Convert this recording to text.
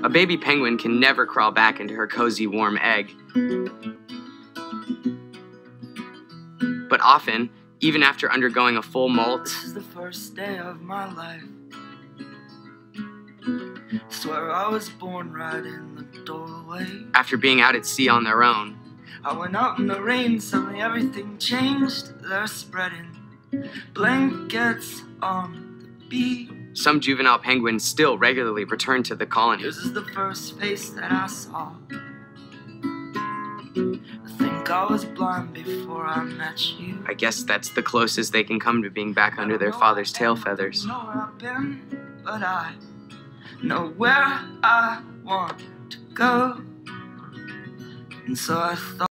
A baby penguin can never crawl back into her cozy, warm egg. But often, even after undergoing a full molt, this is the first day of my life. Swear I was born right in the doorway. After being out at sea on their own, I went out in the rain, suddenly everything changed. They're spreading blankets on the beach. some juvenile penguins still regularly return to the colony. Yours is the first face that I saw. I think I was blind before I met you. I guess that's the closest they can come to being back under their father's tail feathers. I don't know where I've been, but I know where I want to go. And so I thought